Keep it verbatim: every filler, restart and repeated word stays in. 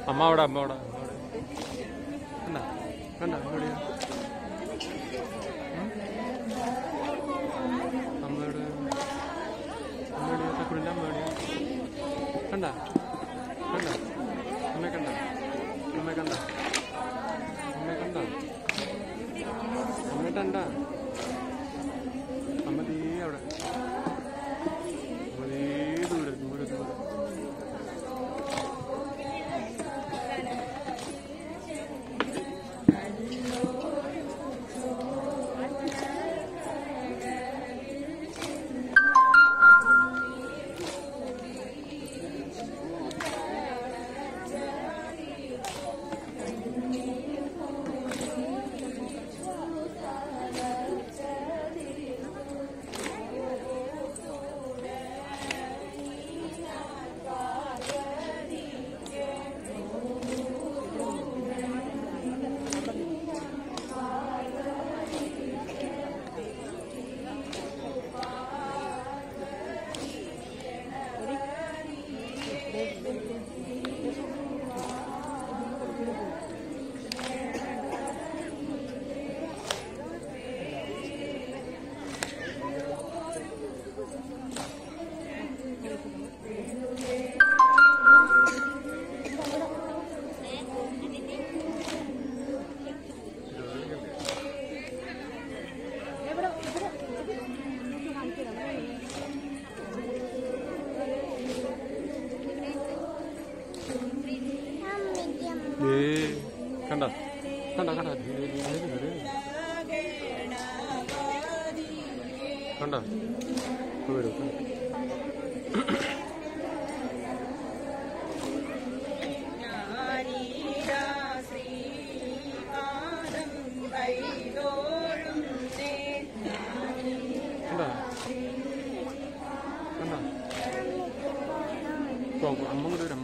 അമ്മ അവിടെ അമ്മ അവിടെ കണ്ട കണ്ട എവിടെയാ അമ്മയുടെ അമ്മയുടെ തക്കുടിൻ്റെ അമ്മയുടെ കണ്ട കണ്ട അമ്മ കണ്ട അമ്മ കണ്ട അമ്മ കണ്ട അമ്മ കണ്ട അമ്മ തീ അവിടെ അതേ ദൂരെ ദൂരെ ദൂരെ കണ്ട കണ്ട കണ്ട കണ്ട വരൂ കണ്ട കണ്ട അമ്മ കൂടെ